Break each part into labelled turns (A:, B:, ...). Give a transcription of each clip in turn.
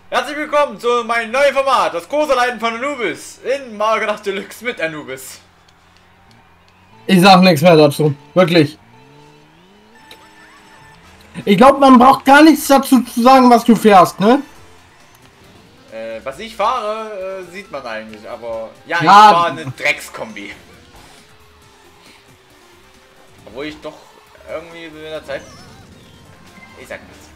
A: Herzlich willkommen zu meinem neuen Format, das große Leiden von Anubis in Mario Kart Deluxe mit Anubis.
B: Ich sag nichts mehr dazu, wirklich. Ich glaube, man braucht gar nichts dazu zu sagen, was du fährst, ne?
A: Was ich fahre, sieht man eigentlich, aber ja, ich
B: Ja.
A: fahre eine Dreckskombi. Obwohl ich doch irgendwie in der Zeit... Ich sag nichts.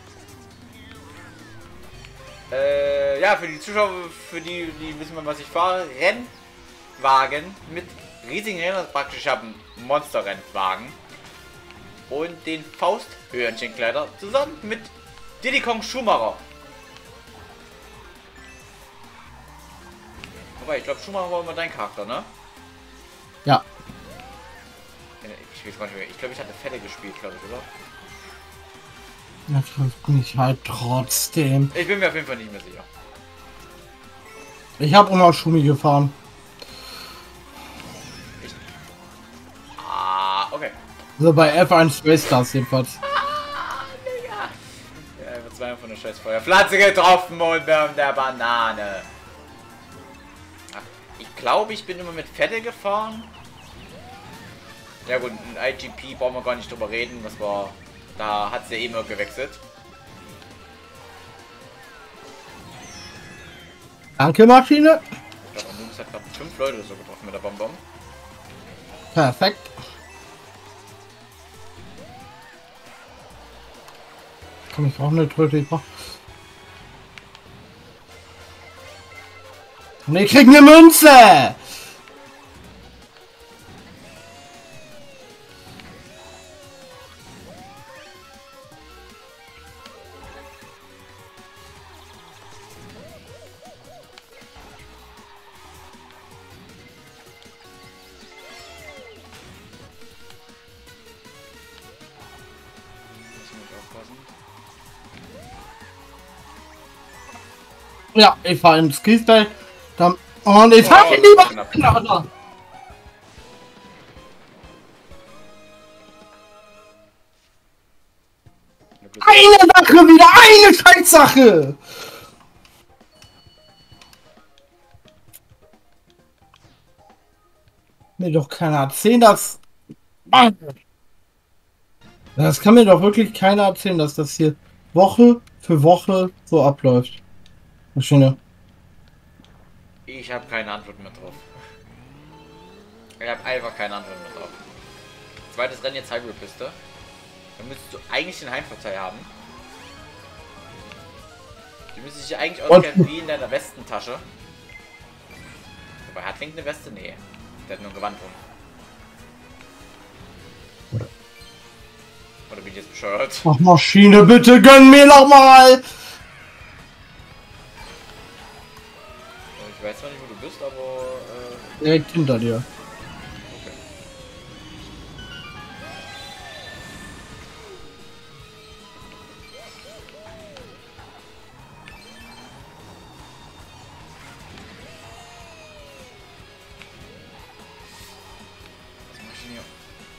A: Ja, für die Zuschauer, für die wissen, was ich fahre, Rennwagen mit riesigen Rädern, praktisch, ich habe einen Monster-Rennwagen und den Fausthörnchenkleider zusammen mit Diddy Kong Schumacher. Wobei, ich glaube, Schumacher war immer dein Charakter, ne?
B: Ja.
A: Ich weiß gar nicht mehr. Ich glaube, ich hatte Fälle gespielt, glaube ich, oder?
B: Das trifft mich halt trotzdem.
A: Ich bin mir auf jeden Fall nicht mehr sicher.
B: Ich habe immer Schumi gefahren.
A: Okay.
B: Also bei F1 Race Stars jedenfalls.
A: Digga. Ja, einfach zweimal von der scheiß Feuerpflanze getroffen und der Banane. Ich glaube, ich bin immer mit Fette gefahren. Ja gut, ein IGP brauchen wir gar nicht drüber reden. Das war... Da hat sie ja immer gewechselt.
B: Danke, Maschine.
A: Ich glaube, Anubis hat gerade 5 Leute oder so getroffen mit der Bonbon.
B: Perfekt. Komm, ich brauche eine Tröte, ich brauche... Und ich krieg eine Münze! Ja, ich fahre ins Skistyle. Dann... Und ich fahre lieber...
A: Knapp.
B: Eine Sache wieder! Eine Scheißsache! Mir doch keiner erzählen, dass... Das kann mir doch wirklich keiner erzählen, dass das hier Woche für Woche so abläuft. Maschine.
A: Ich habe keine Antwort mehr drauf. Ich habe einfach keine Antwort mehr drauf. Zweites Rennen jetzt Hyrule-Piste. Dann müsstest du eigentlich den Heimvorteil haben. Du müsstest dich eigentlich auskennen wie in deiner Westentasche. Aber hat Link eine Weste? Nee. Der hat nur ein Gewand um. Oder bin ich jetzt bescheuert?
B: Ach, Maschine, bitte gönn mir noch mal!
A: Ich weiß zwar nicht, wo du bist, aber...
B: Direkt hinter dir.
A: Okay. Was mach ich denn hier?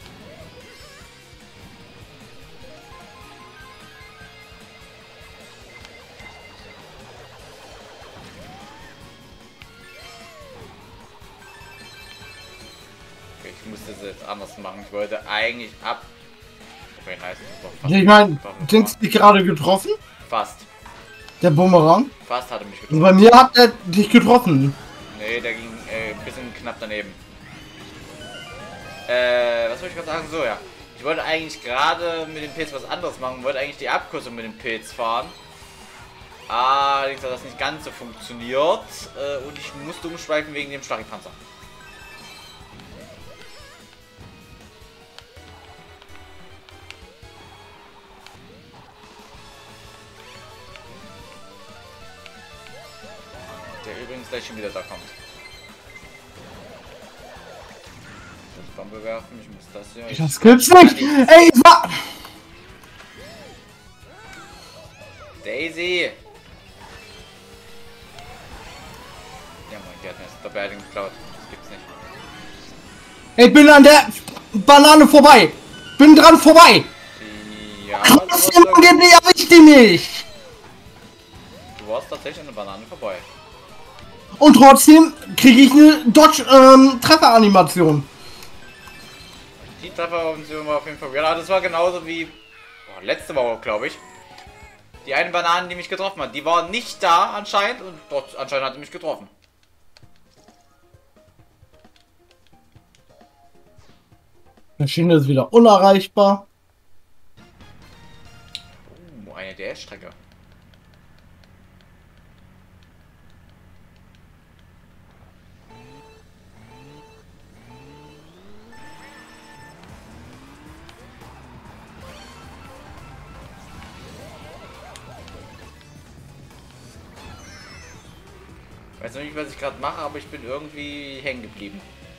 A: Ich musste es jetzt anders machen. Ich wollte eigentlich ab... Okay, nice. Das war fast-
B: Ich meine,
A: das war
B: sind sie gerade getroffen?
A: Fast.
B: Der Bumerang?
A: Fast hatte mich
B: Und
A: getroffen.
B: bei mir hat er dich getroffen.
A: Nee, der ging ein bisschen knapp daneben. Was wollte ich gerade sagen? So, ja. Ich wollte eigentlich gerade mit dem Pilz was anderes machen. Wollte eigentlich die Abkürzung mit dem Pilz fahren. Allerdings hat das nicht ganz so funktioniert. Und ich musste umschweifen wegen dem Stachelpanzer. Der übrigens gleich schon wieder da kommt. Ich muss Bombe werfen, ich muss das hier.
B: Das gibt's nicht! Ey,
A: Daisy! Ja moin, die hat mir das Doppelheading geklaut. Das gibt's nicht.
B: ich bin an der Banane vorbei! Bin dran vorbei!
A: Ja,
B: Was angeblich erwischt die mich!
A: du warst tatsächlich an der Banane vorbei.
B: Und trotzdem kriege ich eine Trefferanimation.
A: Die Treffer war auf jeden Fall. Ja, das war genauso wie letzte Woche, glaube ich. Die eine Banane, die mich getroffen hat, die war nicht da anscheinend und dort anscheinend hat sie mich getroffen.
B: Maschine ist wieder unerreichbar.
A: Eine DS-Strecke. Ich weiß noch nicht, was ich gerade mache, aber ich bin irgendwie hängen geblieben.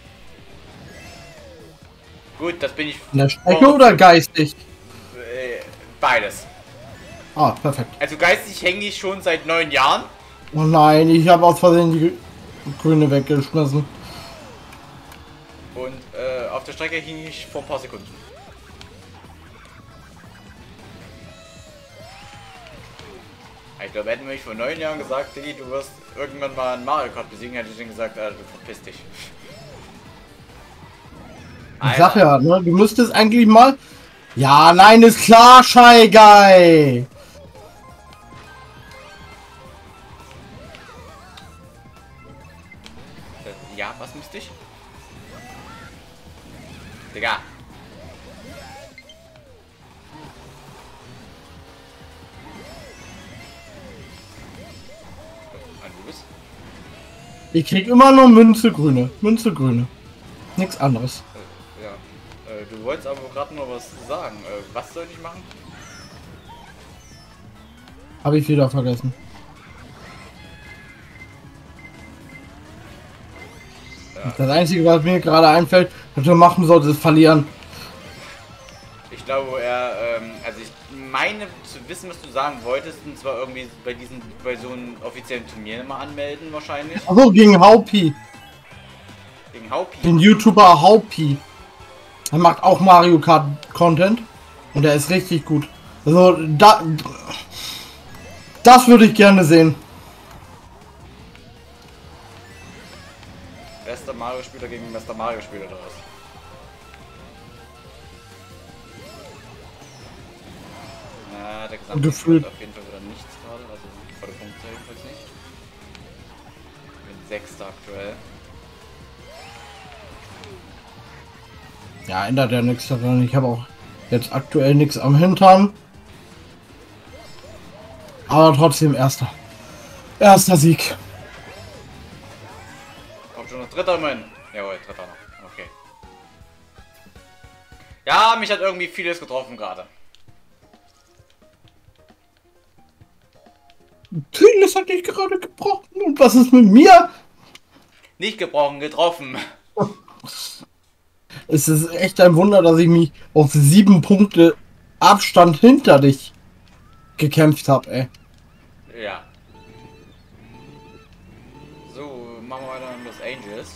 A: Gut, das bin ich.
B: In der Strecke oder geistig?
A: Beides.
B: Ah, perfekt.
A: Also geistig hänge ich schon seit 9 Jahren.
B: Oh nein, ich habe aus Versehen die Grüne weggeschmissen.
A: Und auf der Strecke hing ich vor ein paar Sekunden. Ich glaube, hätten wir mich vor 9 Jahren gesagt, Diggi, du wirst irgendwann mal einen Mario Kart besiegen, hätte ich dann gesagt, Alter, du verpiss dich.
B: Ich sag ja, ne, du müsstest eigentlich mal... Ja, nein, ist klar, Shy Guy.
A: Ja, was müsste ich? Digga.
B: Ich krieg immer nur Münze grüne. Münze grüne. Nichts anderes.
A: Ja. Du wolltest aber gerade noch was sagen. Was soll ich machen?
B: Habe ich wieder vergessen.
A: Ja.
B: Das Einzige, was mir gerade einfällt, was du machen solltest, ist verlieren.
A: Ich glaube, also ich meine zu wissen, was du sagen wolltest, und zwar irgendwie bei so einem offiziellen Turnier mal anmelden wahrscheinlich.
B: Achso, gegen Haupi.
A: Gegen Haupi?
B: Den YouTuber Haupi. Er macht auch Mario Kart Content und er ist richtig gut. Also, das würde ich gerne sehen.
A: Bester Mario-Spieler gegen bester Mario-Spieler oder was? Na, der gesamte
B: Gefühlt.
A: auf jeden Fall wieder nichts gerade, also volle Punkte jedenfalls nicht. Ich bin Sechster aktuell.
B: Ja, ändert ja nichts daran. Ich habe auch jetzt aktuell nichts am Hintern. Aber trotzdem erster. Erster Sieg.
A: Kommt schon noch dritter, Mann. Jawohl, dritter noch. Okay. Ja, mich hat irgendwie vieles getroffen gerade.
B: Vieles hat dich gerade gebrochen. Und was ist mit mir?
A: Nicht gebrochen, getroffen.
B: Es ist echt ein Wunder, dass ich mich auf 7 Punkte Abstand hinter dich gekämpft habe, ey.
A: Ja. So, machen wir weiter mit Los Angeles.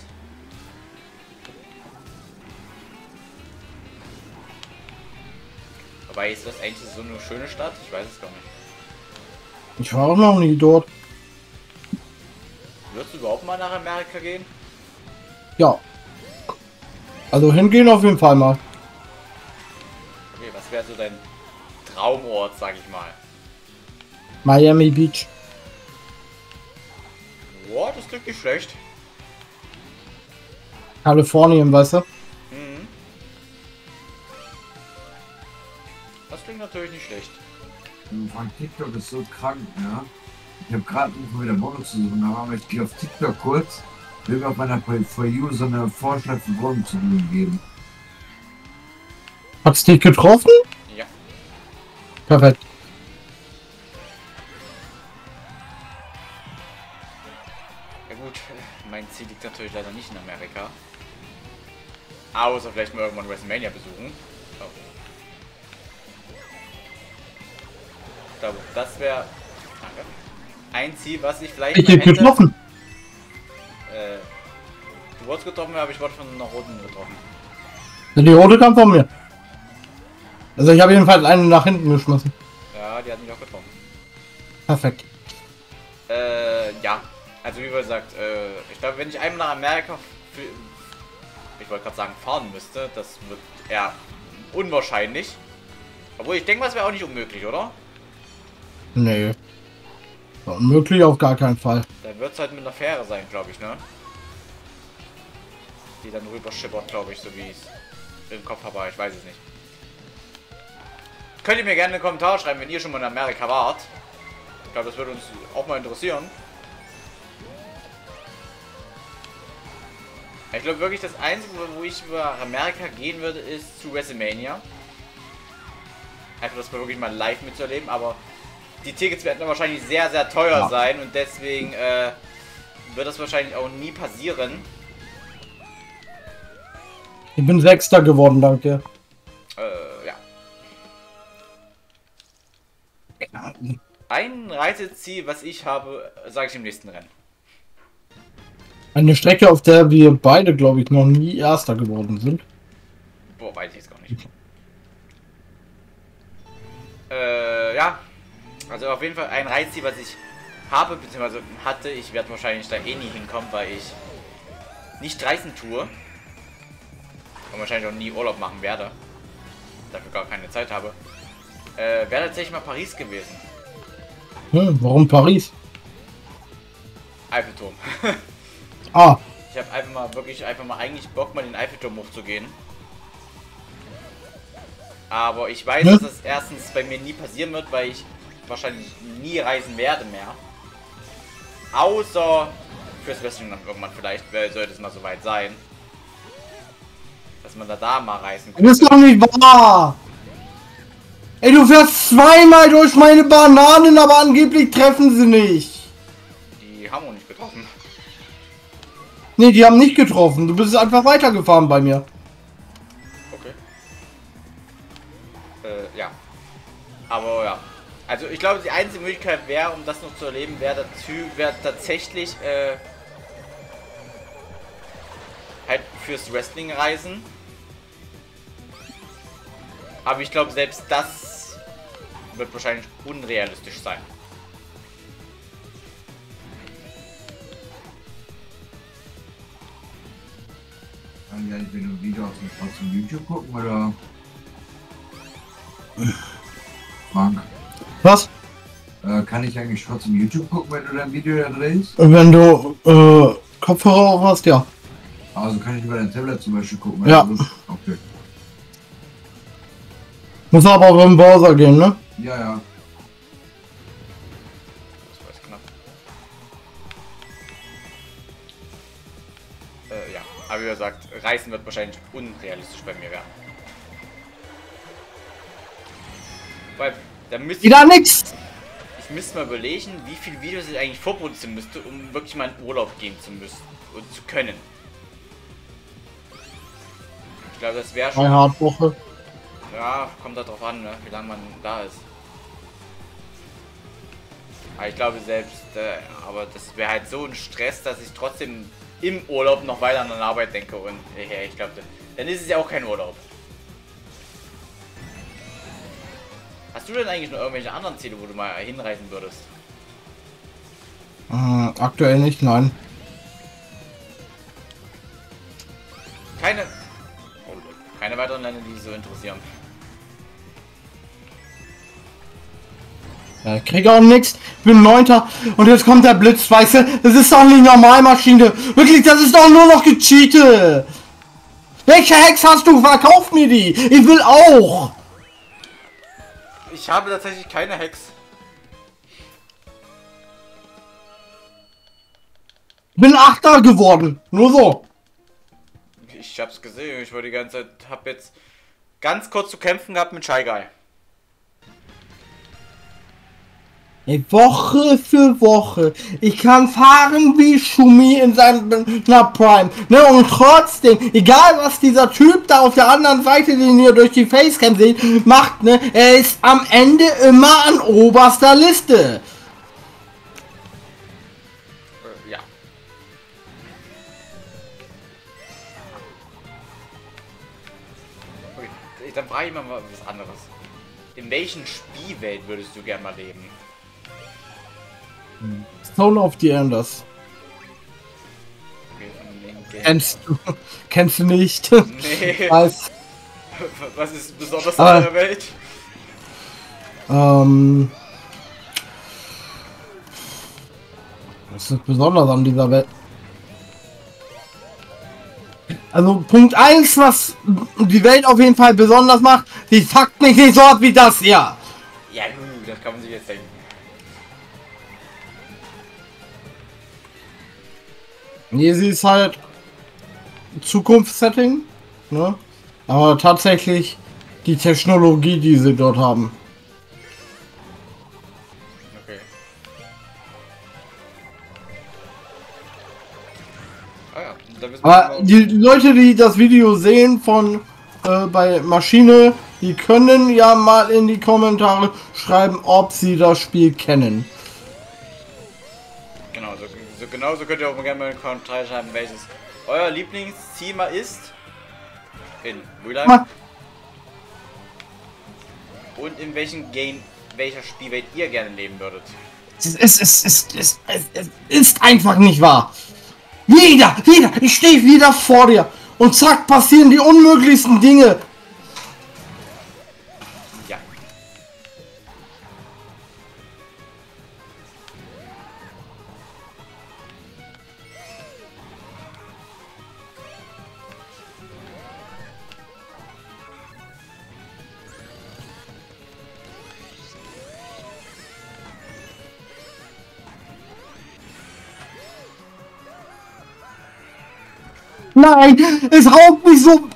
A: Wobei ist Los Angeles so eine schöne Stadt? Ich weiß es gar nicht.
B: Ich war auch noch nie dort.
A: Würdest du überhaupt mal nach Amerika gehen?
B: Ja. Also hingehen auf jeden Fall mal.
A: Okay, was wäre so dein Traumort, sag ich mal?
B: Miami Beach.
A: Boah, das klingt nicht schlecht.
B: Kalifornien, weißt du?
A: Mhm. Das klingt natürlich nicht schlecht.
C: Von TikTok ist so krank, ja. Ich habe gerade wieder Wohnung zu suchen, aber ich gehe auf TikTok kurz, will mir auf meiner For You so eine Vorschlag für Wohnung zu geben.
B: Hat's dich getroffen?
A: Ja.
B: Perfekt.
A: Ja gut, mein Ziel liegt natürlich leider nicht in Amerika. Außer vielleicht mal irgendwann WrestleMania besuchen. Oh. Ich glaube, das wäre ein Ziel, was ich vielleicht
B: Ich
A: mal
B: hab getroffen.
A: Du wurdest getroffen, aber ich wurde von einer roten getroffen.
B: Die rote kam von mir. Also ich habe jedenfalls einen nach hinten geschmissen.
A: Ja, die hat mich auch getroffen.
B: Perfekt.
A: Ja, also wie gesagt, ich glaube, wenn ich einmal nach Amerika, ich wollte gerade sagen, fahren müsste, das wird eher unwahrscheinlich. Obwohl, ich denke, das wäre auch nicht unmöglich, oder?
B: Nee. Unmöglich auf gar keinen Fall.
A: Dann wird es halt mit einer Fähre sein, glaube ich, ne? Die dann rüber schippert, glaube ich, so wie ich es im Kopf habe, aber ich weiß es nicht. Könnt ihr mir gerne einen Kommentar schreiben, wenn ihr schon mal in Amerika wart. Ich glaube, das würde uns auch mal interessieren. Ich glaube wirklich, das Einzige, wo ich über Amerika gehen würde, ist zu WrestleMania. Einfach das mal wirklich mal live mitzuerleben, aber die Tickets werden dann wahrscheinlich sehr, sehr teuer sein und deswegen wird das wahrscheinlich auch nie passieren.
B: Ich bin Sechster geworden, danke.
A: Ja. Ein Reiseziel, was ich habe, sage ich im nächsten Rennen.
B: Eine Strecke, auf der wir beide, glaube ich, noch nie Erster geworden sind.
A: Boah, weiß ich jetzt gar nicht. Ja. Also auf jeden Fall ein Reiseziel, was ich habe, beziehungsweise hatte. Ich werde wahrscheinlich da eh nie hinkommen, weil ich nicht reisen tue. Und wahrscheinlich auch nie Urlaub machen werde. Dafür gar keine Zeit habe. Wäre tatsächlich mal Paris gewesen.
B: Warum Paris?
A: Eiffelturm.
B: Ah.
A: Ich habe einfach mal eigentlich Bock, mal den Eiffelturm hochzugehen. Aber ich weiß, dass das erstens bei mir nie passieren wird, weil ich wahrscheinlich nie reisen werde mehr. Außer fürs Wrestling dann irgendwann vielleicht, sollte es mal soweit sein. Dass man da mal reisen könnte.
B: Das ist doch nicht wahr! Ey, du fährst zweimal durch meine Bananen, aber angeblich treffen sie nicht.
A: Die haben wir nicht getroffen.
B: Nee, die haben nicht getroffen. Du bist einfach weitergefahren bei mir.
A: Okay. Ja. Aber ja. Also ich glaube, die einzige Möglichkeit wäre, um das noch zu erleben, wäre tatsächlich halt fürs Wrestling reisen. Aber ich glaube, selbst das wird wahrscheinlich unrealistisch sein.
C: Kann ich eigentlich ein Video aus dem YouTube gucken oder? Frank,
B: Was?
C: kann ich eigentlich trotzdem YouTube gucken, wenn du dein Video da drehst?
B: Wenn du Kopfhörer auf hast, ja.
C: Also kann ich über dein Tablet zum Beispiel gucken?
B: Ja.
C: Also, okay.
B: Muss aber auch im Browser gehen, ne?
C: Ja, ja.
A: Das war jetzt knapp. Ja. Aber wie gesagt, Reisen wird wahrscheinlich unrealistisch bei mir werden. Weil, da müsste
B: Wieder nix!
A: ich müsste mal überlegen, wie viele Videos ich eigentlich vorproduzieren müsste, um wirklich mal in Urlaub gehen zu müssen und zu können. Ich glaube, das wäre schon.
B: Eine Hardwoche.
A: Ja, kommt da drauf an, ne, wie lange man da ist. Aber ich glaube selbst, aber das wäre halt so ein Stress, dass ich trotzdem im Urlaub noch weiter an der Arbeit denke und ich glaube, dann ist es ja auch kein Urlaub. Hast du denn eigentlich noch irgendwelche anderen Ziele, wo du mal hinreisen würdest?
B: Aktuell nicht, nein.
A: Keine weiteren Länder, die dich so interessieren.
B: Ich kriege auch nichts. Ich bin Neunter und jetzt kommt der Blitz, weißt du? Das ist doch nicht normal, Maschine. Wirklich, das ist doch nur noch gecheatet. Welche Hex hast du? Verkauf mir die. Ich will auch.
A: Ich habe tatsächlich keine Hex.
B: Bin Achter geworden. Nur so.
A: Ich hab's gesehen. Ich war die ganze Zeit, hab jetzt ganz kurz zu kämpfen gehabt mit Shy Guy.
B: Woche für Woche. Ich kann fahren wie Schumi in seiner Prime. Ne, und trotzdem, egal was dieser Typ da auf der anderen Seite, den ihr durch die Facecam seht, macht, ne, er ist am Ende immer an oberster Liste.
A: Ja. Okay, dann frage ich mal was anderes. In welchen Spielwelt würdest du gerne mal leben?
B: Zone of the Enders.
A: Okay, von den Games.
B: Kennst du? Kennst du nicht?
A: Nee.
B: Was?
A: Was ist besonders an der Welt?
B: Was ist besonders an dieser Welt? Also Punkt 1, was die Welt auf jeden Fall besonders macht, die fuckt mich nicht so ab wie das hier.
A: Ja gut, das kann man sich jetzt denken.
B: Nee, sie ist halt Zukunftssetting, ne? Aber tatsächlich die Technologie, die sie dort haben.
A: Okay. Ah ja, da wissen wir
B: Aber
A: genau.
B: die Leute, die das Video sehen von bei Maschine, die können ja mal in die Kommentare schreiben, ob sie das Spiel kennen.
A: Genau, genauso könnt ihr auch gerne mal in den Kommentaren schreiben, welches euer Lieblingsthema ist in Real Life und in welchem Game, welcher Spielwelt ihr gerne leben würdet.
B: Es ist einfach nicht wahr. Wieder, ich stehe wieder vor dir und zack, passieren die unmöglichsten Dinge.
A: Ja.
B: Nein, es raubt mich so.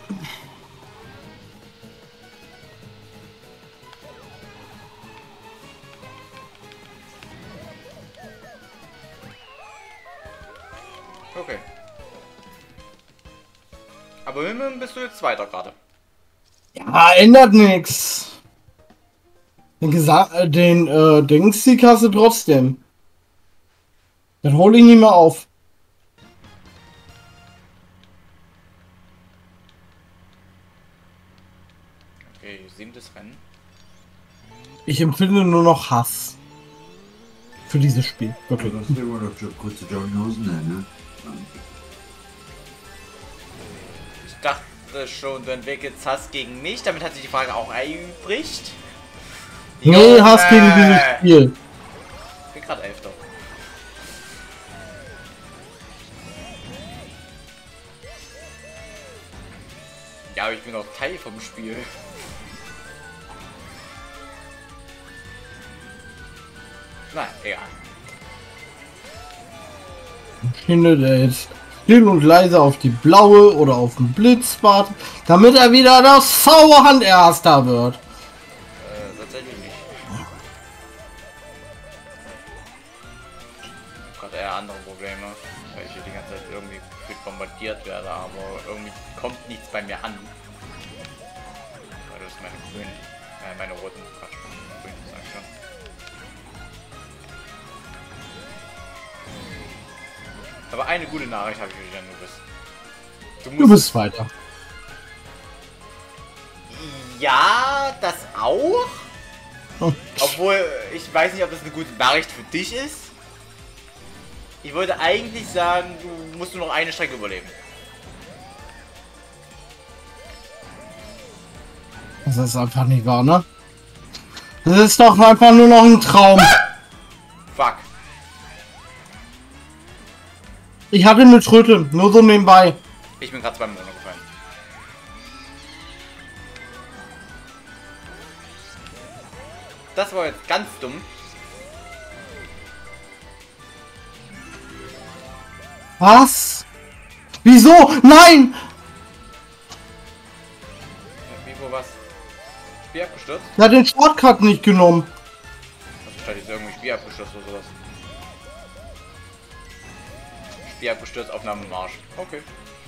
A: Okay. Aber immerhin bist du jetzt Zweiter gerade.
B: Ja, ändert nichts. Den Dingstick hast du trotzdem. Dann hole ich ihn mal auf.
A: Okay, 7. Rennen.
B: Ich empfinde nur noch Hass. Für dieses Spiel. Wirklich.
C: Das ist immer noch schon kurze Jogginghose, ne?
A: Ich dachte schon, du entwickelst Hass gegen mich, damit hat sich die Frage auch erübrigt.
B: Nee, Hass gegen dieses Spiel.
A: Ich bin gerade 11. Ja, aber ich bin auch Teil vom Spiel. Nein, egal.
B: Finde der jetzt still und leise auf die blaue oder auf den Blitz wartet, damit er wieder das Sauerhand Erster wird.
A: Tatsächlich nicht. Ich habe gerade eher andere Probleme, weil ich hier die ganze Zeit irgendwie gefühlt bombardiert werde, aber irgendwie kommt nichts bei mir an. Weil das meine grünen, meine roten, Quatsch, grün, sag ich schon. Aber eine gute Nachricht habe ich für dich, wenn
B: Du bist weiter.
A: Ja, das auch.
B: Hm.
A: Obwohl, ich weiß nicht, ob das eine gute Nachricht für dich ist. Ich wollte eigentlich sagen, du musst nur noch eine Strecke überleben.
B: Das ist einfach nicht wahr, ne? Das ist doch einfach nur noch ein Traum.
A: Fuck.
B: Ich hatte eine Tröte, nur so nebenbei.
A: Ich bin gerade zweimal runtergefallen. Das war jetzt ganz dumm.
B: Was? Wieso? Nein!
A: Wie, wo was? Spiel abgestürzt?
B: Er hat den Shortcut nicht genommen.
A: Also statt jetzt irgendwie Spiel abgestürzt oder sowas. Spiel abgestürzt, Aufnahme im Arsch. Okay.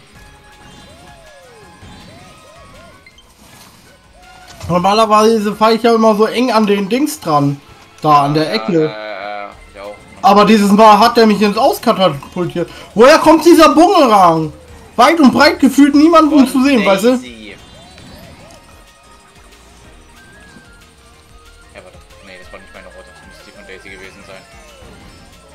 B: Normalerweise fahre ich ja immer so eng an den Dings dran. Da an der Ecke.
A: Ja auch.
B: Aber dieses Mal hat er mich ins Auskatapultiert. Woher kommt dieser Bumerang? Weit und breit gefühlt niemanden zu sehen, weißt du?
A: Ja, warte. Nee, das war nicht meine Rote. Das müsste die von Daisy gewesen sein.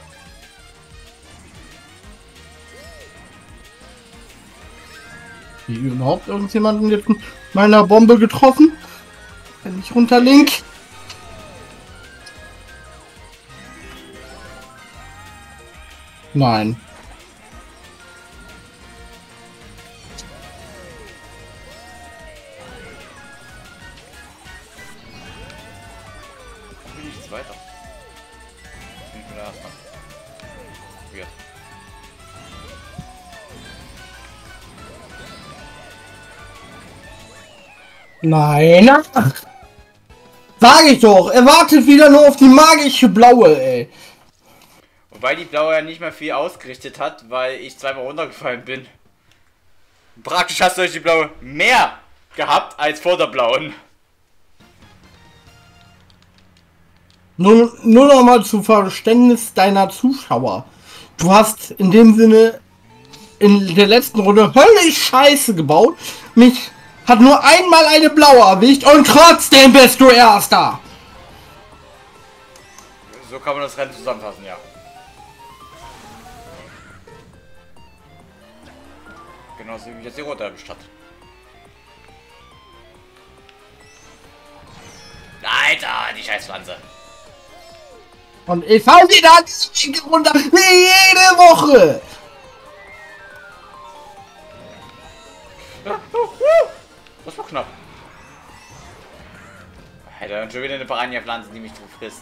B: Hier überhaupt irgendjemanden jetzt mit meiner Bombe getroffen? Wenn ich runterlink. Nein.
A: Bin ich jetzt weiter? Bin ich wieder erstmal. Weird.
B: Nein. Sag ich doch, er wartet wieder nur auf die magische blaue, ey.
A: Wobei die blaue ja nicht mehr viel ausgerichtet hat, weil ich zweimal runtergefallen bin. Praktisch hast du durch die blaue mehr gehabt als vor der blauen.
B: Nur noch mal zu Verständnis deiner Zuschauer. Du hast in dem Sinne in der letzten Runde höllisch Scheiße gebaut. Mich hat nur einmal eine blaue erwischt und trotzdem bist du Erster.
A: So kann man das Rennen zusammenfassen, ja. Genauso wie jetzt die Rote erwischt hat. Alter, die Scheißpflanze.
B: Und ich hau sie dann runter wie jede Woche.
A: Das war knapp. Alter, und schon wieder eine Piranha-Pflanze, die mich frisst.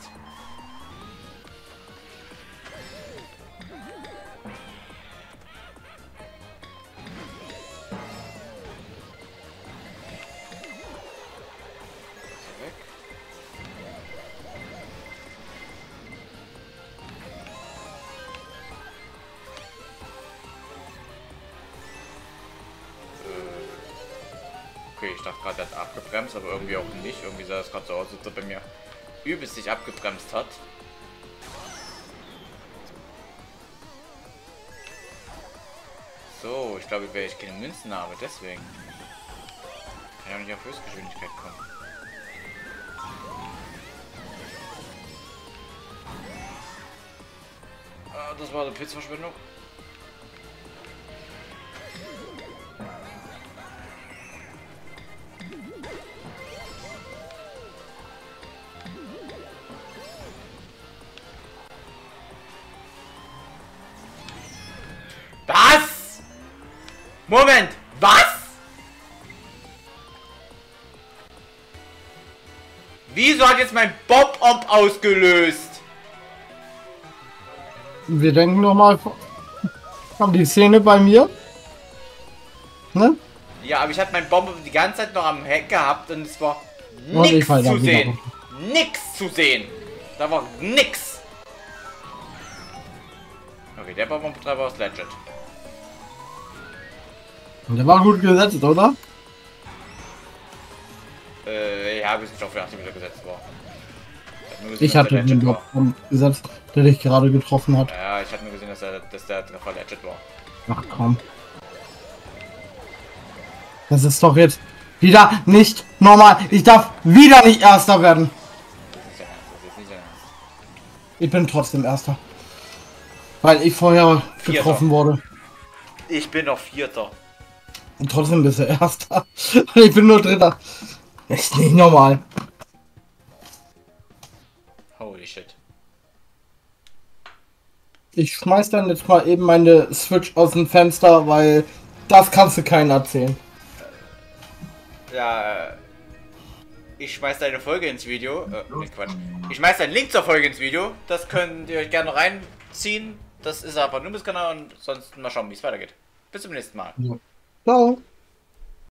A: Okay, ich dachte gerade, er hat abgebremst, aber irgendwie auch nicht. Irgendwie sah es gerade so aus, als ob er bei mir übelst sich abgebremst hat. So, ich glaube, weil ich keine Münzen habe, deswegen. Kann ja auch nicht auf Höchstgeschwindigkeit kommen. Ah, das war eine Pilzverschwendung. Was? Moment, was? Wieso hat jetzt mein Bob-Omb ausgelöst?
B: Wir denken noch mal an die Szene bei mir. Ne?
A: Ja, aber ich hatte meinen Bomb die ganze Zeit noch am Heck gehabt und es war
B: Und ich
A: nichts
B: fall da
A: zu
B: wieder
A: sehen.
B: runter.
A: Nix zu sehen. Da war nix. Okay, der Bombenbetreiber ist legit.
B: Der war gut gesetzt, oder?
A: Ja, bis ich auf die 8 wieder gesetzt war.
B: Ich hatte den Block gesetzt, der dich gerade getroffen hat.
A: Ja, ich hatte nur gesehen, dass der Treffer legit war.
B: Ach komm. Das ist doch jetzt wieder nicht normal. Ich darf wieder nicht Erster werden.
A: Das ist nicht dein Ernst, das ist nicht dein Ernst.
B: Ich bin trotzdem Erster. Weil ich vorher getroffen wurde.
A: Ich bin noch Vierter.
B: Und trotzdem bist du Erster. Und ich bin nur Dritter. Das ist nicht normal.
A: Holy shit.
B: Ich schmeiß dann jetzt mal eben meine Switch aus dem Fenster, weil das kannst du keinem erzählen.
A: Ja, ich schmeiß deine Folge ins Video. Nee, Quatsch. Ich schmeiß deinen Link zur Folge ins Video. Das könnt ihr euch gerne reinziehen. Das ist aber nur bis Kanal und sonst mal schauen, wie es weitergeht. Bis zum nächsten Mal.
B: Ja. Ciao.